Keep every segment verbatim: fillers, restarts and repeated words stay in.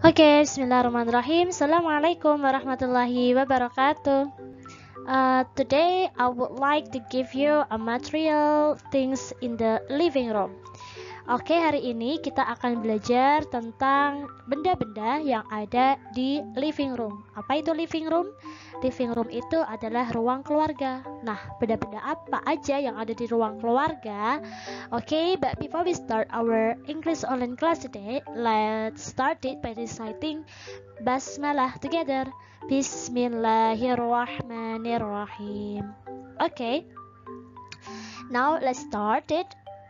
Oke, bismillahirrahmanirrahim. Assalamualaikum warahmatullahi wabarakatuh. Uh, today I would like to give you a material things in the living room. Oke, hari ini kita akan belajar tentang benda-benda yang ada di living room. Apa itu living room? Living room itu adalah ruang keluarga. Nah, benda-benda apa aja yang ada di ruang keluarga? Oke, but before we start our English online class today, let's start it by reciting Basmalah together. Bismillahirrahmanirrahim. Okay, now let's start it.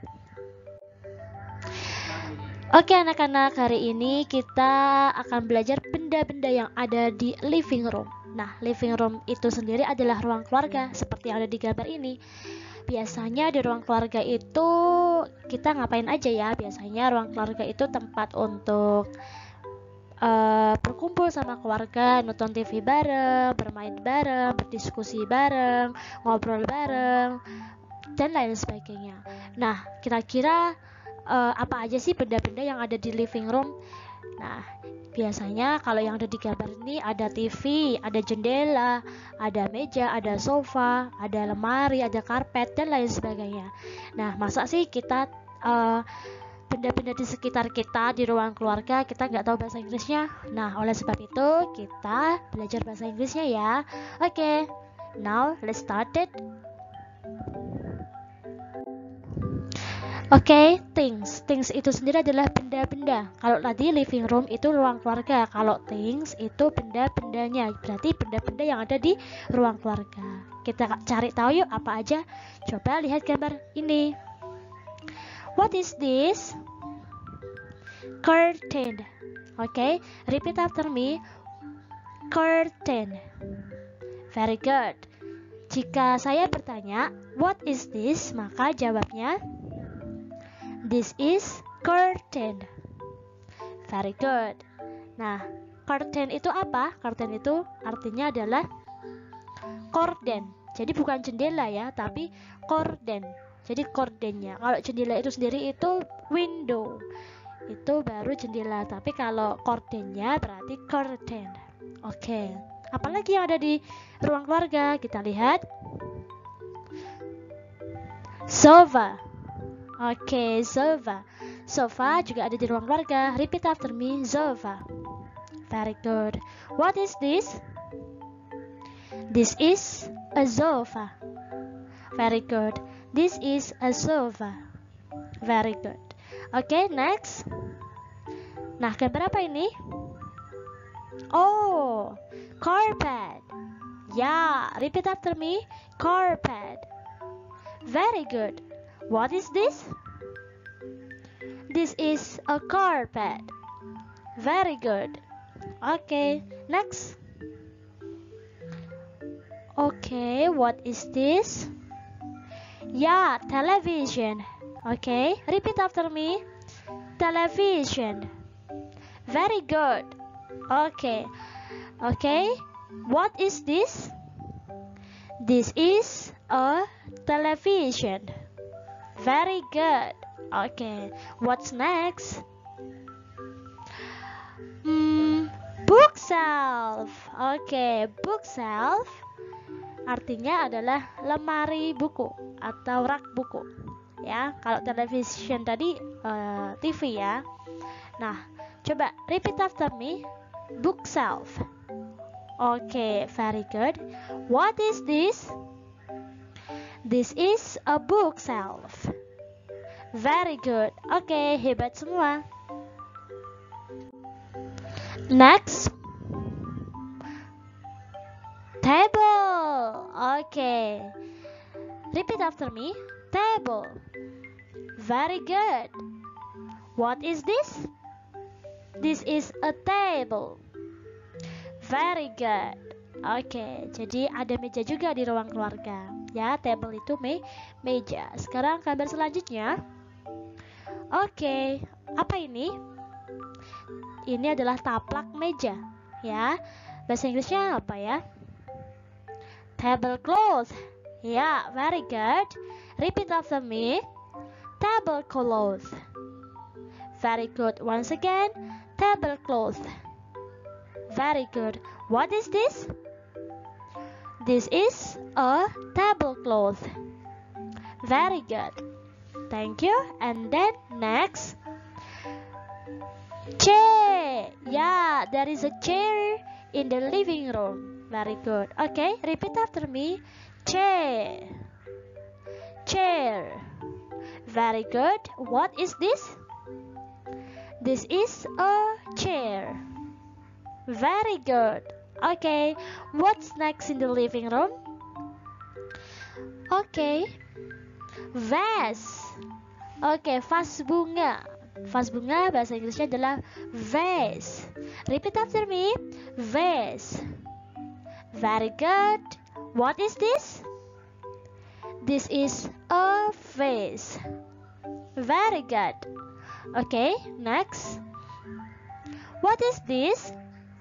Oke anak-anak, hari ini kita akan belajar benda-benda yang ada di living room. Nah, living room itu sendiri adalah ruang keluarga seperti yang ada di gambar ini. Biasanya di ruang keluarga itu kita ngapain aja ya? Biasanya ruang keluarga itu tempat untuk uh, berkumpul sama keluarga, nonton T V bareng, bermain bareng, berdiskusi bareng, ngobrol bareng, dan lain sebagainya. Nah, kira-kira Uh, apa aja sih benda-benda yang ada di living room? Nah, biasanya kalau yang ada di gambar ini ada T V, ada jendela, ada meja, ada sofa, ada lemari, ada karpet, dan lain sebagainya. Nah, masa sih kita uh, benda-benda di sekitar kita di ruang keluarga kita nggak tahu bahasa Inggrisnya? Nah, oleh sebab itu kita belajar bahasa Inggrisnya ya. Oke, okay, now let's start it. Oke, okay, things. Things itu sendiri adalah benda-benda. Kalau tadi living room itu ruang keluarga. Kalau things itu benda-bendanya. Berarti benda-benda yang ada di ruang keluarga. Kita cari tahu yuk apa aja. Coba lihat gambar ini. What is this? Curtain. Oke, okay, repeat after me. Curtain. Very good. Jika saya bertanya, what is this? Maka jawabnya, this is curtain. Very good. Nah, curtain itu apa? Curtain itu artinya adalah korden. Jadi bukan jendela ya, tapi korden. Jadi kordennya. Kalau jendela itu sendiri itu window. Itu baru jendela. Tapi kalau kordennya berarti curtain. Oke. Okay. Apalagi yang ada di ruang keluarga? Kita lihat. Sofa. Oke, okay, sofa. Sofa juga ada di ruang keluarga. Repeat after me, sofa. Very good. What is this? This is a sofa. Very good. This is a sofa. Very good. Oke, okay, next. Nah, gambar apa ini? Oh, carpet. Ya, yeah, repeat after me, carpet. Very good. What is this? This is a carpet. Very good. Okay, next. Okay, what is this? Yeah, television. Okay, repeat after me. Television. Very good. Okay. Okay, what is this? This is a television. Very good. Okay, what's next? Hmm, bookshelf. Okay, bookshelf artinya adalah lemari buku atau rak buku. Ya, kalau television tadi uh, T V ya. Nah, coba repeat after me. Bookshelf. Okay, very good. What is this? This is a bookshelf. Very good. Oke, okay, hebat semua. Next. Table. Oke. Okay. Repeat after me. Table. Very good. What is this? This is a table. Very good. Oke, okay, jadi ada meja juga di ruang keluarga. Ya, table itu me meja. Sekarang gambar selanjutnya. Oke, okay, apa ini? Ini adalah taplak meja, ya. Bahasa Inggrisnya apa ya? Tablecloth. Ya, very good. Repeat after me. Tablecloth. Very good. Once again, tablecloth. Very good. What is this? This is a tablecloth. Very good. Thank you. And then next, chair. Yeah, there is a chair in the living room. Very good. Okay, repeat after me. Chair. Chair. Very good. What is this? This is a chair. Very good. Okay, what's next in the living room? Okay, vase. Oke, vas bunga. Vas bunga bahasa Inggrisnya adalah vase. Repeat after me. Vase. Very good. What is this? This is a vase. Very good. Okay, next. What is this?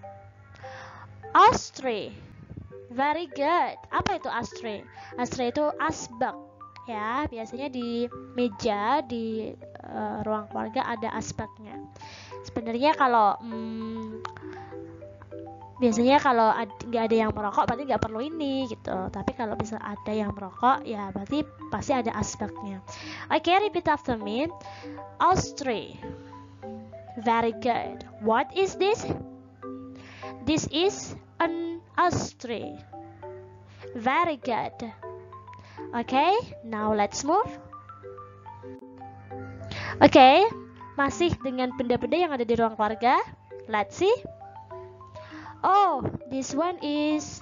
Ashtray. Very good. Apa itu ashtray? Ashtray itu asbak. Ya, biasanya di meja di uh, ruang keluarga ada asbaknya. Sebenarnya kalau hmm, biasanya kalau nggak ad, ada yang merokok berarti nggak perlu ini gitu. Tapi kalau bisa ada yang merokok ya berarti pasti ada asbaknya. Oke, okay, repeat after me. Ashtray. Very good. What is this? This is an ashtray. Very good. Okay, now let's move. Oke, okay, masih dengan benda-benda yang ada di ruang keluarga. Let's see. Oh, this one is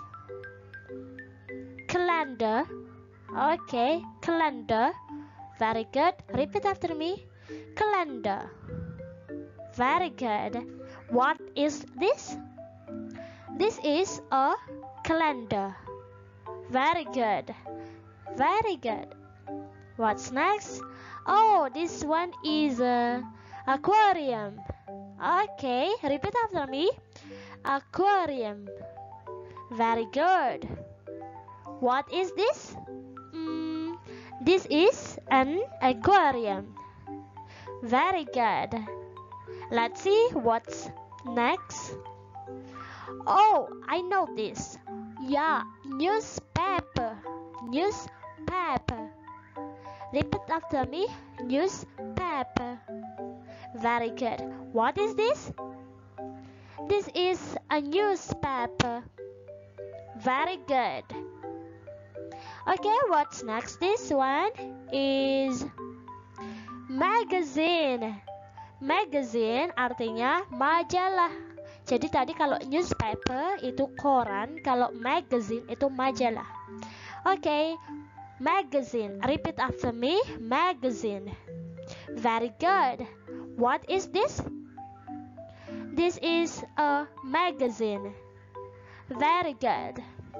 calendar. Okay, calendar. Very good. Repeat after me. Calendar. Very good. What is this? This is a calendar. Very good. Very good. What's next? Oh, this one is a aquarium. Okay, repeat after me. Aquarium. Very good. What is this? Mm, this is an aquarium. Very good. Let's see what's next. Oh, I know this. Yeah, newspaper. Newspaper. Repeat after me. Newspaper. Very good. What is this? This is a newspaper. Very good. Okay, what's next? This one is magazine. Magazine artinya majalah. Jadi tadi kalau newspaper itu koran, kalau magazine itu majalah. Oke, okay, magazine. Repeat after me. Magazine. Very good. What is this? This is a magazine. Very good.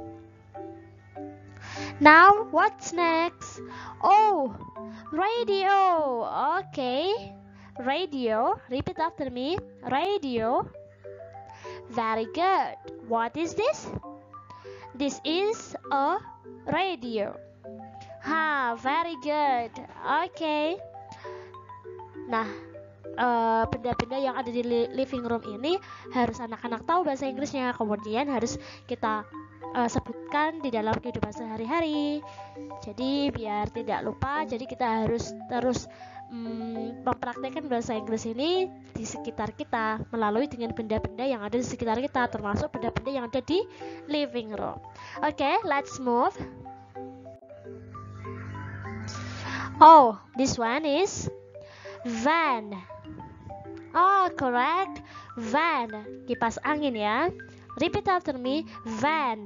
Now, what's next? Oh, radio. Okay. Radio. Repeat after me. Radio. Very good. What is this? This is a radio. Ha, very good. Okay. Nah, uh, benda-benda yang ada di living room ini harus anak-anak tahu bahasa Inggrisnya. Kemudian harus kita uh, sebutkan di dalam kehidupan sehari-hari. Jadi biar tidak lupa, jadi kita harus terus um, mempraktekkan bahasa Inggris ini di sekitar kita melalui dengan benda-benda yang ada di sekitar kita, termasuk benda-benda yang ada di living room. Oke, okay, let's move. Oh, this one is van. Oh, correct. Van. Kipas angin ya. Repeat after me. Van.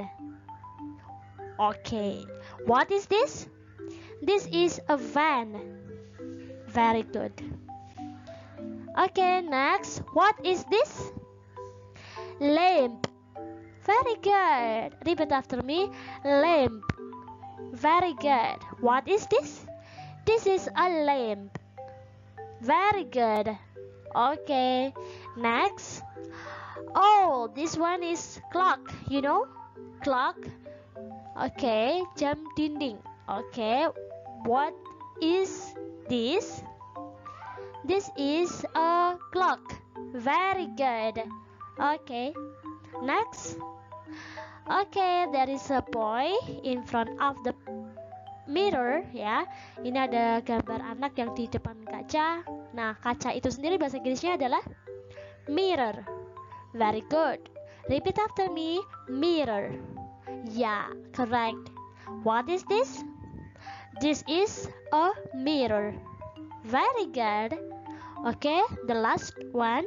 Okay. What is this? This is a van. Very good. Okay, next. What is this? Lamp. Very good. Repeat after me. Lamp. Very good. What is this? This is a lamp. Very good. Okay. Next. Oh, this one is clock. You know? Clock. Okay. Jam dinding. Okay. What is this? This is a clock. Very good. Okay, next. Okay, there is a boy in front of the mirror ya. Ini ada gambar anak yang di depan kaca. Nah, kaca itu sendiri bahasa Inggrisnya adalah mirror. Very good. Repeat after me. Mirror. Yeah, correct. What is this? This is a mirror. Very good. Okay, the last one.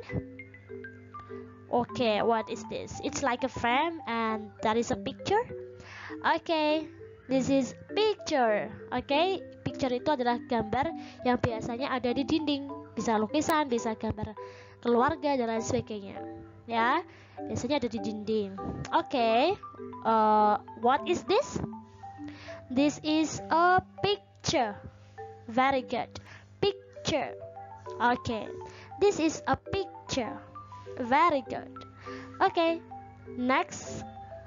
Okay, what is this? It's like a frame and that is a picture. Okay, this is picture. Okay, picture itu adalah gambar yang biasanya ada di dinding. Bisa lukisan, bisa gambar keluarga dan lain sebagainya. Ya, biasanya ada di dinding. Okay, uh, what is this? This is a picture. Very good. Picture. Okay, this is a picture. Very good. Okay, next.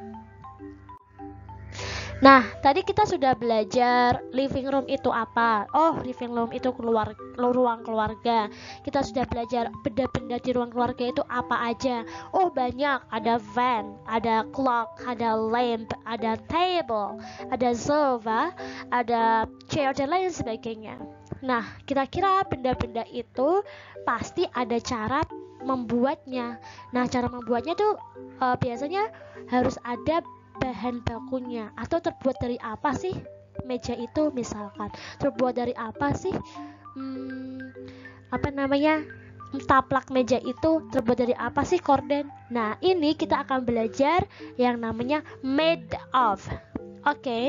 Nah, tadi kita sudah belajar living room itu apa. Oh, living room itu keluar, ruang keluarga. Kita sudah belajar benda-benda di ruang keluarga itu apa aja. Oh, banyak. Ada fan, ada clock, ada lamp, ada table, ada sofa, ada chair dan lain sebagainya. Nah, kira-kira benda-benda itu pasti ada cara membuatnya. Nah, cara membuatnya tuh uh, biasanya harus ada bahan bakunya. Atau terbuat dari apa sih meja itu, misalkan terbuat dari apa sih hmm, apa namanya taplak meja itu terbuat dari apa sih, korden. Nah, ini kita akan belajar yang namanya made of. Oke, okay.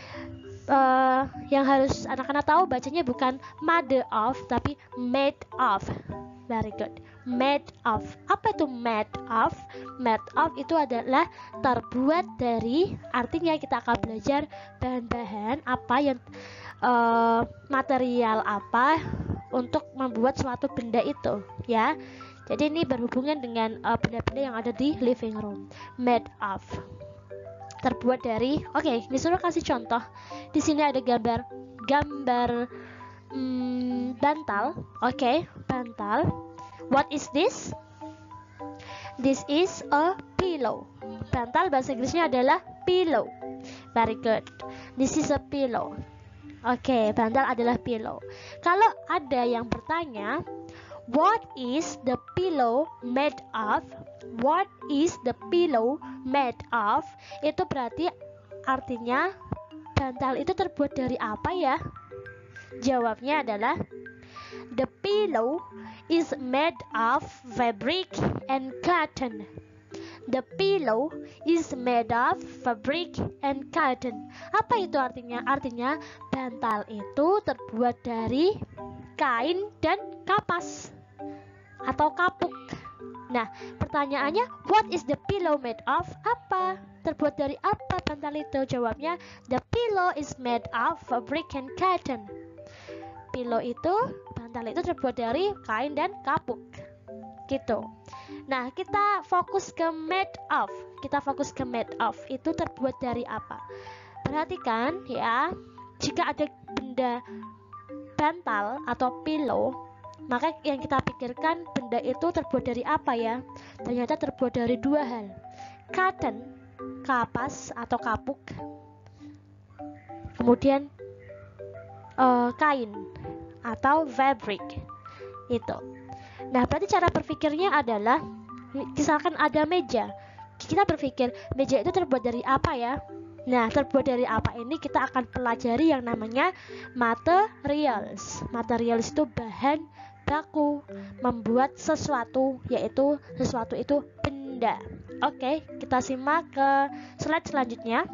uh, yang harus anak-anak tahu bacanya bukan made of tapi made of. Very good. Made of. Apa itu made of? Made of itu adalah terbuat dari, artinya kita akan belajar bahan-bahan apa yang uh, material apa untuk membuat suatu benda itu, ya. Jadi ini berhubungan dengan uh, benda-benda yang ada di living room. Made of. Terbuat dari. Oke, okay, disuruh kasih contoh. Di sini ada gambar gambar Hmm, bantal. Oke, okay, bantal. What is this? This is a pillow. Bantal bahasa Inggrisnya adalah pillow. Very good. This is a pillow. Oke, okay, bantal adalah pillow. Kalau ada yang bertanya, what is the pillow made of? What is the pillow made of? Itu berarti artinya bantal itu terbuat dari apa ya? Jawabnya adalah the pillow is made of fabric and cotton. The pillow is made of fabric and cotton. Apa itu artinya? Artinya bantal itu terbuat dari kain dan kapas atau kapuk. Nah, pertanyaannya, what is the pillow made of? Apa? Terbuat dari apa bantal itu? Jawabnya, the pillow is made of fabric and cotton. Pillow itu, bantal itu terbuat dari kain dan kapuk. Gitu. Nah, kita fokus ke made of. Kita fokus ke made of. Itu terbuat dari apa? Perhatikan ya, jika ada benda bantal atau pillow, maka yang kita pikirkan benda itu terbuat dari apa ya? Ternyata terbuat dari dua hal. Cotton, kapas atau kapuk. Kemudian uh, kain atau fabric itu. Nah, berarti cara berpikirnya adalah, misalkan ada meja, kita berpikir meja itu terbuat dari apa ya? Nah, terbuat dari apa ini kita akan pelajari yang namanya materials. Materials itu bahan baku membuat sesuatu, yaitu sesuatu itu benda. Oke, kita simak ke slide selanjutnya.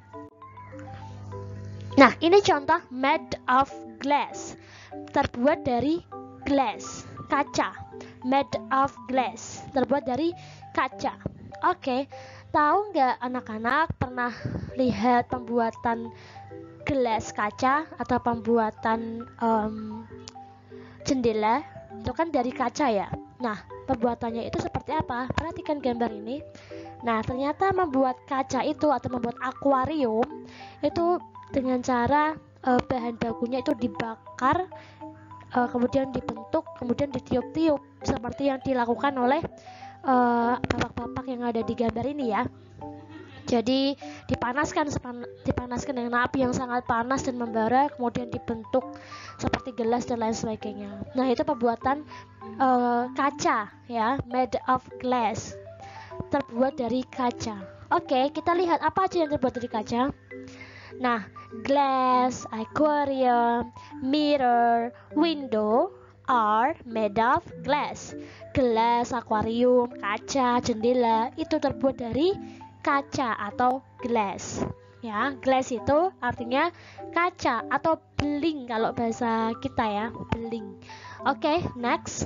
Nah, ini contoh made of glass. Terbuat dari glass, kaca. Made of glass, terbuat dari kaca. Oke, tahu nggak anak-anak pernah lihat pembuatan gelas kaca atau pembuatan um, jendela? Itu kan dari kaca ya. Nah, pembuatannya itu seperti apa? Perhatikan gambar ini. Nah, ternyata membuat kaca itu atau membuat akuarium itu dengan cara uh, bahan bakunya itu dibakar, uh, kemudian dibentuk, kemudian ditiup-tiup. seperti yang dilakukan oleh uh, bapak-bapak yang ada di gambar ini ya. Jadi dipanaskan dipanaskan dengan api yang sangat panas dan membara, kemudian dibentuk seperti gelas dan lain sebagainya. Nah, itu pembuatan uh, kaca ya, made of glass, terbuat dari kaca. Oke, kita lihat apa aja yang terbuat dari kaca. Nah, glass, aquarium, mirror, window are made of glass. Gelas, akuarium, kaca, jendela itu terbuat dari kaca atau glass. Ya, glass itu artinya kaca atau beling kalau bahasa kita ya, beling. Oke, okay, next.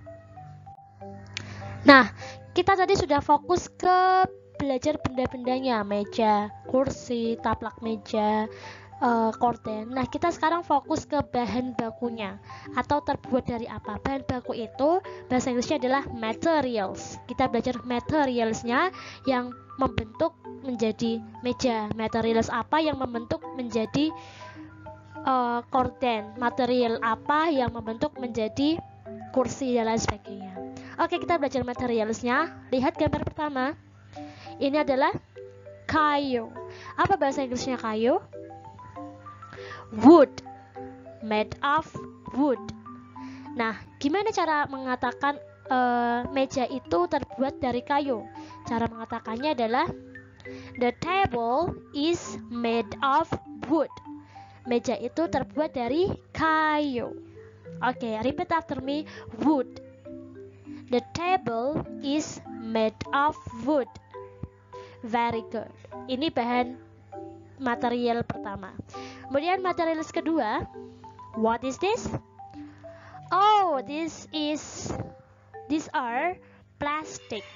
Nah, kita tadi sudah fokus ke belajar benda-bendanya, meja, kursi, taplak meja, uh, korden. Nah, kita sekarang fokus ke bahan bakunya atau terbuat dari apa. Bahan baku itu bahasa Inggrisnya adalah materials. Kita belajar materialsnya yang membentuk menjadi meja. Materials apa yang membentuk menjadi uh, korden. Material apa yang membentuk menjadi kursi dan lain sebagainya. Oke, kita belajar materialsnya. Lihat gambar pertama. Ini adalah kayu. Apa bahasa Inggrisnya kayu? Wood. Made of wood. Nah, gimana cara mengatakan uh, meja itu terbuat dari kayu? Cara mengatakannya adalah the table is made of wood. Meja itu terbuat dari kayu. Oke, okay, repeat after me. Wood. The table is made of wood. Very good. Ini bahan material pertama. Kemudian material kedua. What is this? Oh, this is these are plastic.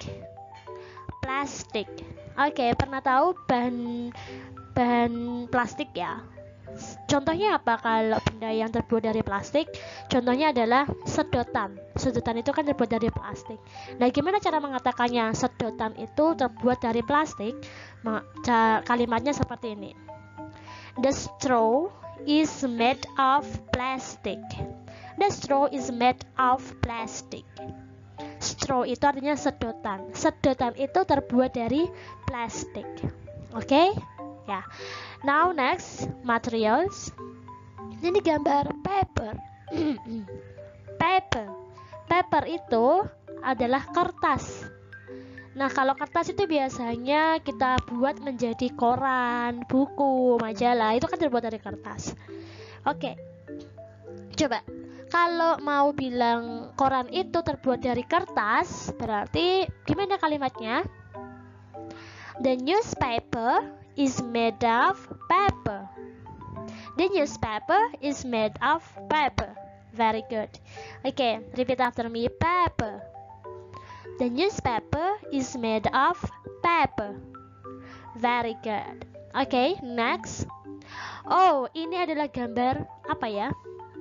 Plastic. Oke, okay, pernah tahu bahan bahan plastik ya? Contohnya apa kalau benda yang terbuat dari plastik? Contohnya adalah sedotan. Sedotan itu kan terbuat dari plastik. Nah, gimana cara mengatakannya sedotan itu terbuat dari plastik? Kalimatnya seperti ini. The straw is made of plastic. The straw is made of plastic. Straw itu artinya sedotan. Sedotan itu terbuat dari plastik. Oke? Okay? Ya. Now next, materials. Ini gambar paper. Paper. Paper itu adalah kertas. Nah, kalau kertas itu biasanya kita buat menjadi koran, buku, majalah. Itu kan terbuat dari kertas. Oke. Coba. Kalau mau bilang koran itu terbuat dari kertas, berarti gimana kalimatnya? The newspaper is made of paper. The newspaper is made of paper. Very good. Okay, repeat after me. Paper. The newspaper is made of paper. Very good. Okay, next. Oh, ini adalah gambar apa ya?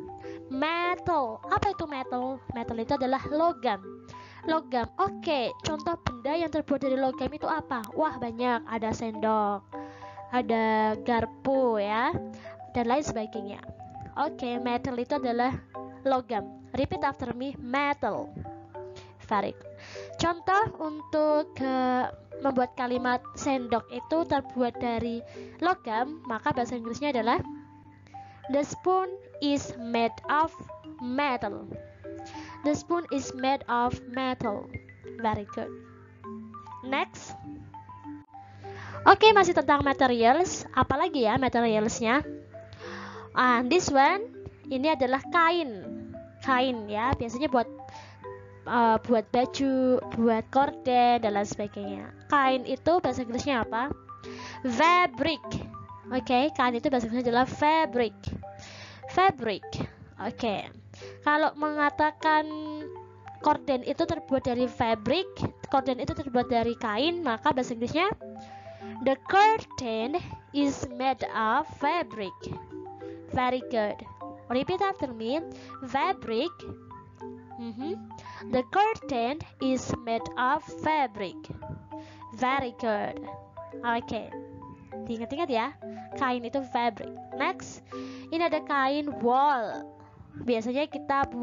Metal. Apa itu metal? Metal itu adalah logam. Logam. Oke, okay. Contoh benda yang terbuat dari logam itu apa? Wah, banyak. Ada sendok, ada garpu ya, dan lain sebagainya. Oke, okay. Metal itu adalah logam. Repeat after me. Metal. Very good. Contoh untuk uh, membuat kalimat sendok itu terbuat dari logam, maka bahasa Inggrisnya adalah the spoon is made of metal. The spoon is made of metal. Very good. Next. Oke, okay, masih tentang materials. Apalagi ya materialsnya? Ah, this one. Ini adalah kain. Kain ya, biasanya buat uh, buat baju, buat korden dan lain sebagainya. Kain itu bahasa Inggrisnya apa? Fabric. Oke, okay, kain itu bahasa Inggrisnya adalah fabric. Fabric. Oke. Okay. Kalau mengatakan korden itu terbuat dari fabric, korden itu terbuat dari kain, maka bahasa Inggrisnya the curtain is made of fabric. Very good. Repeat after me. Fabric. Mm-hmm. The curtain is made of fabric. Very good. Oke. Okay. Ingat-ingat ya, kain itu fabric. Next, ini ada kain wool. Biasanya kita buat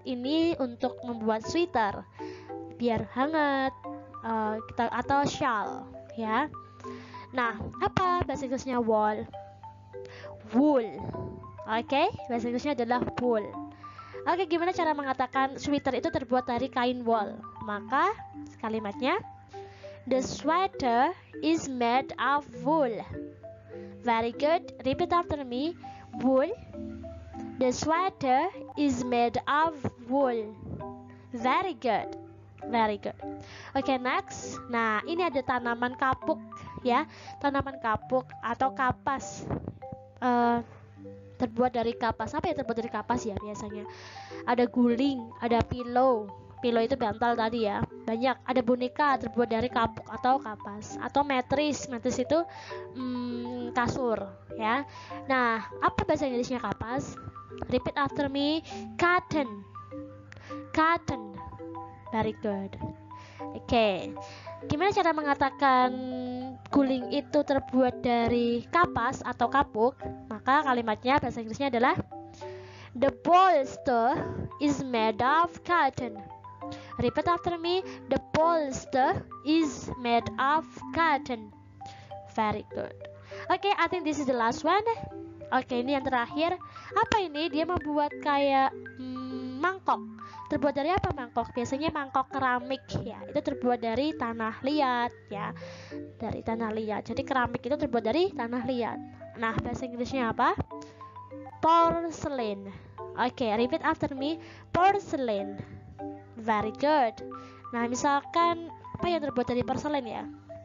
ini untuk membuat sweater biar hangat, uh, kita atau shawl ya. Nah, apa bahasa Inggrisnya wool? Wool. Oke, okay? Bahasa Inggrisnya adalah wool. Oke, okay, gimana cara mengatakan sweater itu terbuat dari kain wool? Maka kalimatnya, the sweater is made of wool. Very good. Repeat after me. Wool. The sweater is made of wool. Very good. Very good. Oke, okay, next. Nah, ini ada tanaman kapuk ya. Tanaman kapuk atau kapas. Uh, terbuat dari kapas. Apa yang terbuat dari kapas ya biasanya? Ada guling, ada pillow. Pillow itu bantal tadi ya. Banyak. Ada boneka terbuat dari kapuk atau kapas. Atau mattress. Mattress itu hmm, kasur ya. Nah, apa bahasa Inggrisnya kapas? Repeat after me. Cotton. Cotton. Very good. Oke, okay. Gimana cara mengatakan guling itu terbuat dari kapas atau kapuk? Maka kalimatnya bahasa Inggrisnya adalah the bolster is made of cotton. Repeat after me. The bolster is made of cotton. Very good. Oke, okay, I think this is the last one. Oke, okay, ini yang terakhir. Apa ini? Dia membuat kayak hmm, mangkok. Terbuat dari apa mangkok? Biasanya mangkok keramik ya. Itu terbuat dari tanah liat ya. Dari tanah liat. Jadi keramik itu terbuat dari tanah liat. Nah, bahasa Inggrisnya apa? Porcelain. Oke, okay, repeat after me. Porcelain. Very good. Nah, misalkan apa yang terbuat dari porcelain ya?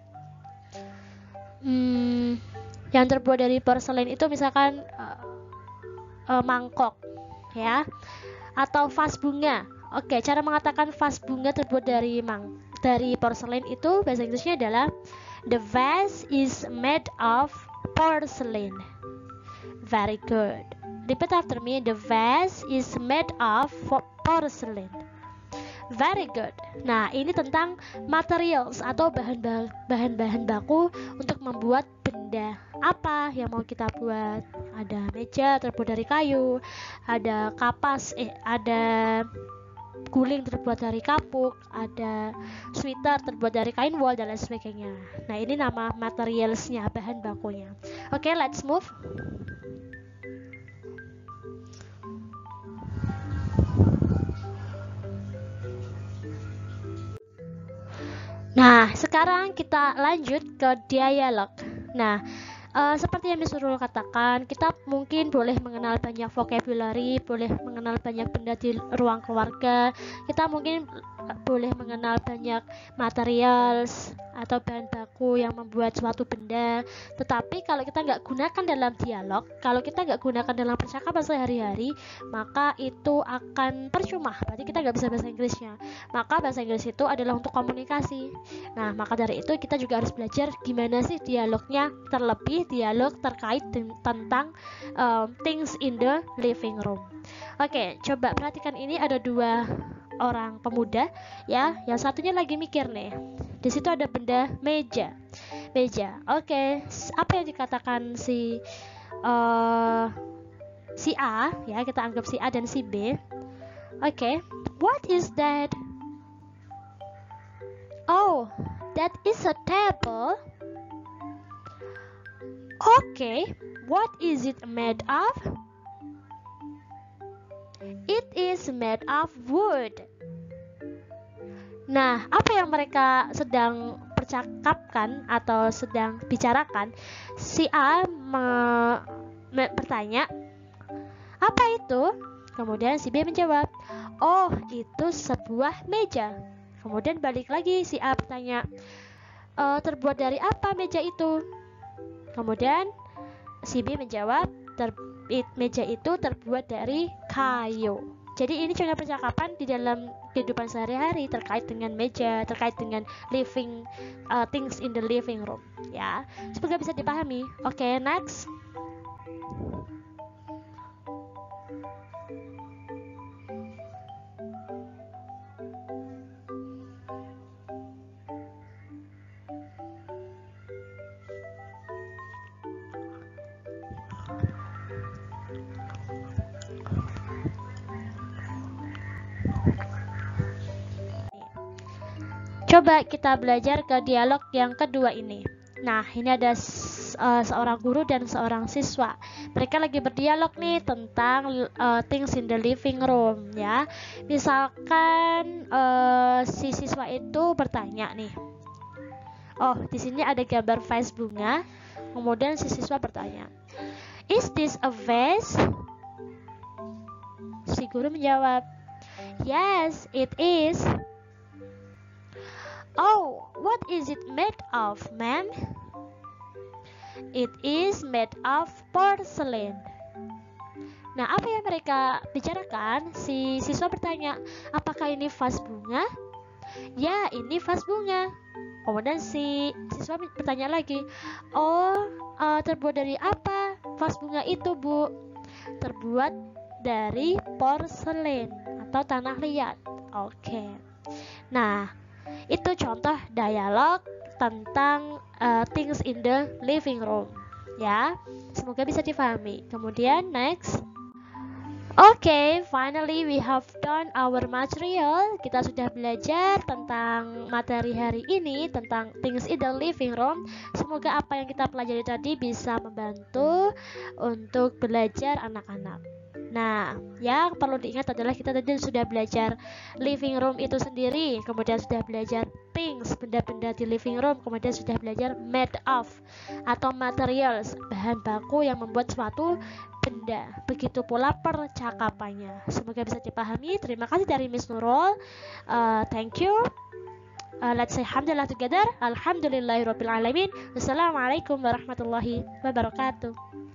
Hmm, yang terbuat dari porcelain itu misalkan uh, uh, mangkok ya. Atau vas bunga. Oke, cara mengatakan vas bunga terbuat dari mang dari porcelain itu bahasa Inggrisnya adalah the vase is made of porcelain. Very good. Repeat after me. The vase is made of porcelain. Very good. Nah, ini tentang materials atau bahan-bahan baku untuk membuat benda apa yang mau kita buat. Ada meja terbuat dari kayu, ada kapas, eh ada guling terbuat dari kapuk, ada sweater terbuat dari kain wool dan lain sebagainya. Nah, ini nama materialsnya, bahan bakunya. Oke, okay, let's move. Nah, sekarang kita lanjut ke dialog. Nah, uh, seperti yang Miss Nurul katakan, kita mungkin boleh mengenal banyak vocabulary, boleh mengenal banyak benda di ruang keluarga. Kita mungkin boleh mengenal banyak materials atau bahan baku yang membuat suatu benda. Tetapi kalau kita nggak gunakan dalam dialog, kalau kita nggak gunakan dalam percakapan sehari-hari, maka itu akan percuma. Berarti kita nggak bisa bahasa Inggrisnya. Maka bahasa Inggris itu adalah untuk komunikasi. Nah, maka dari itu kita juga harus belajar gimana sih dialognya, terlebih dialog terkait tentang um, things in the living room. Oke, coba perhatikan ini ada dua orang pemuda ya, yang satunya lagi mikir nih. Di situ ada benda meja. Meja. Oke, apa yang dikatakan si uh, si A ya, kita anggap si A dan si B. Oke, what is that? Oh, that is a table. Okay, what is it made of? It is made of wood. Nah, apa yang mereka sedang percakapkan atau sedang bicarakan? Si A me- me- bertanya, apa itu? Kemudian si B menjawab, oh, itu sebuah meja. Kemudian balik lagi si A bertanya, e, terbuat dari apa meja itu? Kemudian si B menjawab, ter meja itu terbuat dari kayu. Jadi ini contoh percakapan di dalam kehidupan sehari-hari terkait dengan meja, terkait dengan living uh, things in the living room. Ya, semoga bisa dipahami. Oke, okay, next. Coba kita belajar ke dialog yang kedua ini. Nah, ini ada uh, seorang guru dan seorang siswa. Mereka lagi berdialog nih tentang uh, things in the living room ya. Misalkan uh, si siswa itu bertanya nih. Oh, di sini ada gambar vase bunga. Kemudian si siswa bertanya, "Is this a vase?" Si guru menjawab, "Yes, it is." "Oh, what is it made of, ma'am?" "It is made of porcelain." Nah, apa yang mereka bicarakan? Si siswa bertanya, "Apakah ini vas bunga?" "Ya, ini vas bunga." Kemudian si siswa bertanya lagi, "Oh, uh, terbuat dari apa vas bunga itu, Bu?" "Terbuat dari porselen atau tanah liat." Oke. Nah, itu contoh dialog tentang uh, things in the living room ya. Semoga bisa difahami. Kemudian next. Oke, okay, finally we have done our material. Kita sudah belajar tentang materi hari ini, tentang things in the living room. Semoga apa yang kita pelajari tadi bisa membantu untuk belajar anak-anak. Nah, yang perlu diingat adalah kita tadi sudah belajar living room itu sendiri, kemudian sudah belajar things, benda-benda di living room, kemudian sudah belajar made of atau materials, bahan baku yang membuat suatu benda. Begitu pula percakapannya. Semoga bisa dipahami. Terima kasih dari Miss Nurul. Uh, thank you. Uh, let's say alhamdulillah together. Alhamdulillahirabbil alamin. Wassalamualaikum warahmatullahi wabarakatuh.